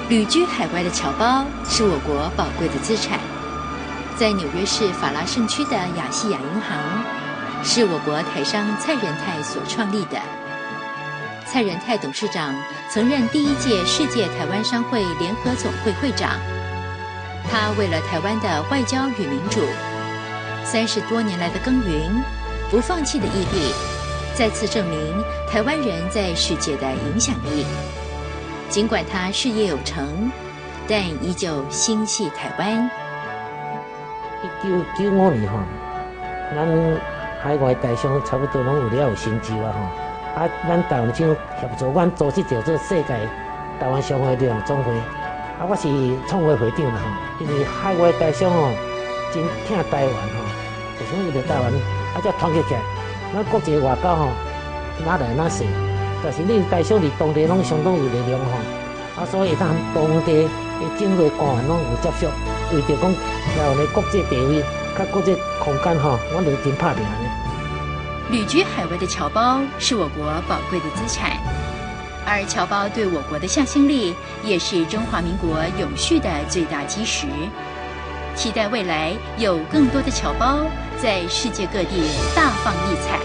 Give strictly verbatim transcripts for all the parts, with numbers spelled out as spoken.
旅居海外的侨胞是我国宝贵的资产。在纽约市法拉盛区的亚细亚银行，是我国台商蔡仁泰所创立的。蔡仁泰董事长曾任第一届世界台湾商会联合总会会长。他为了台湾的外交与民主，三十多年来的耕耘，不放弃的毅力，再次证明台湾人在世界的影响力。尽管他事业有成，但依旧心系台湾。 一九九五年吼，咱海外台商差不多拢有了有成就啊吼。啊，咱台湾政府协助阮组织叫做世界台湾商会联合总会。啊，我是创会会长啦吼。因为海外台商吼真疼台湾吼，就想为了台湾啊，才团结起来。咱国际外交吼哪来哪细。但是你台商伫当地拢相当有力量吼，啊，所以咱当地的政府官员拢有接触，为着讲台湾的国际地位、甲国际空间吼，我就真拍拼呢。 旅居海外的侨胞是我国宝贵的资产，而侨胞对我国的向心力，也是中华民国永续的最大基石。期待未来有更多的侨胞在世界各地大放异彩。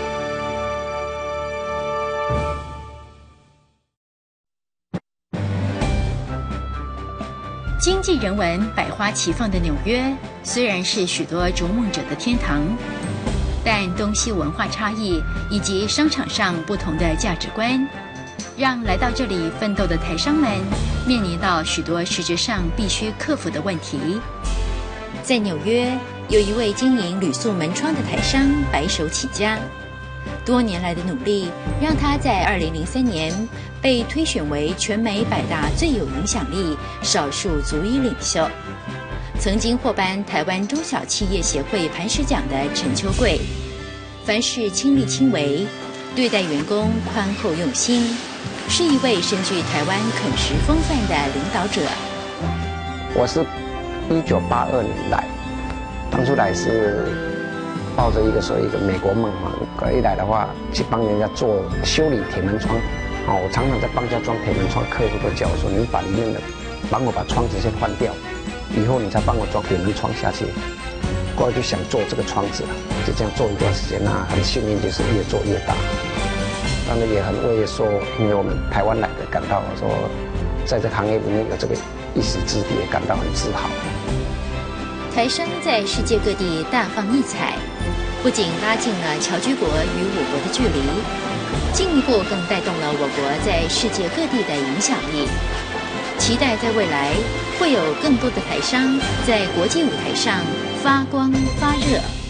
经济人文百花齐放的纽约，虽然是许多逐梦者的天堂，但东西文化差异以及商场上不同的价值观，让来到这里奋斗的台商们面临到许多实质上必须克服的问题。在纽约，有一位经营旅宿门窗的台商白手起家，多年来的努力让他在二零零三年被推选为全美百大最有影响力少数族裔领袖。曾经获颁台湾中小企业协会磐石奖的陈秋桂，凡事亲力亲为，对待员工宽厚用心，是一位深具台湾垦食风范的领导者。 我是一九八二年来，当初来是抱着一个说一个美国梦嘛，一来的话去帮人家做修理铁门窗。哦，我常常在帮人家装铁门窗，客户都叫我说：“你把里面的，帮我把窗子先换掉，以后你再帮我装铁门窗下去。”后来就想做这个窗子，就这样做一段时间，那很幸运就是越做越大。当然也很为说，因为我们台湾来的感到说，在这个行业里面有这个一席之地，也感到很自豪。 台商在世界各地大放异彩，不仅拉近了侨居国与我国的距离，进一步更带动了我国在世界各地的影响力。期待在未来会有更多的台商在国际舞台上发光发热。